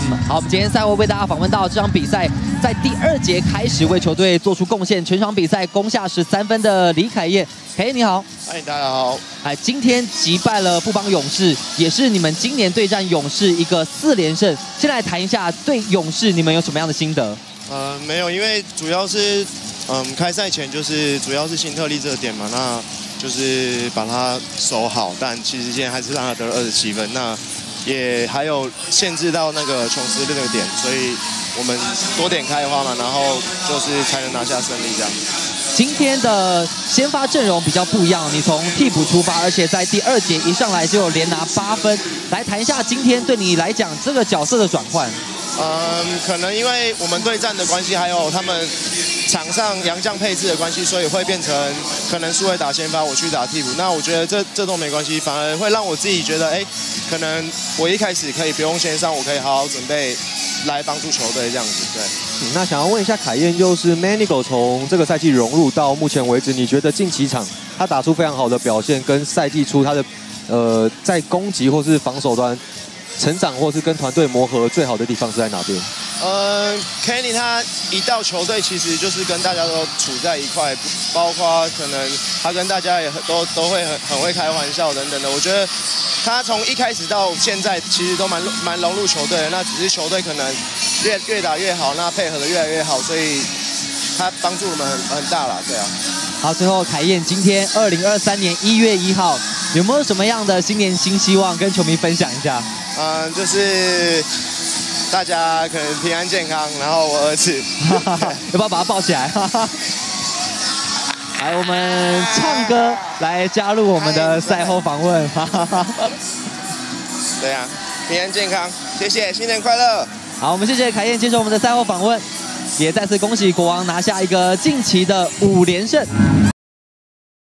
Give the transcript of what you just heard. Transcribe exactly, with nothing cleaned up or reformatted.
嗯，好，我们今天赛后为大家访问到这场比赛，在第二节开始为球队做出贡献，全场比赛攻下十三分的李凯燕。凯燕你好， 嗨，大家好。 哎，今天击败了富邦勇士，也是你们今年对战勇士一个四连胜。先来谈一下对勇士你们有什么样的心得？ 呃，没有，因为主要是，嗯，开赛前就是主要是辛特利这个点嘛，那就是把它守好，但其实现在还是让他得了二十七分，那也还有限制到那个琼斯这个点，所以我们多点开花嘛，然后就是才能拿下胜利这样。 今天的先发阵容比较不一样，你从替补出发，而且在第二节一上来就连拿八分。来谈一下今天对你来讲这个角色的转换。 嗯，可能因为我们对战的关系，还有他们场上洋将配置的关系，所以会变成可能苏伟打先发，我去打替补。那我觉得这这都没关系，反而会让我自己觉得，哎，可能我一开始可以不用先上，我可以好好准备来帮助球队这样子。对。 嗯、那想要问一下凯燕，就是 Manigo 从这个赛季融入到目前为止，你觉得近几场他打出非常好的表现，跟赛季初他的呃在攻击或是防守端成长，或是跟团队磨合最好的地方是在哪边？ 呃 ，Kenny 他一到球队，其实就是跟大家都处在一块，包括可能他跟大家也都都会很很会开玩笑等等的。我觉得他从一开始到现在，其实都蛮蛮融入球队的。那只是球队可能越越打越好，那配合的越来越好，所以他帮助我们很很大啦，对啊。 好，最后凯燕，今天二零二三年一月一号，有没有什么样的新年新希望跟球迷分享一下？ 嗯，就是大家可能平安健康，然后我儿子要不要把他抱起来？来，我们唱歌来加入我们的赛后访问。 对啊，平安健康，谢谢，新年快乐。 好，我们谢谢凯燕接受我们的赛后访问，也再次恭喜国王拿下一个近期的五连胜。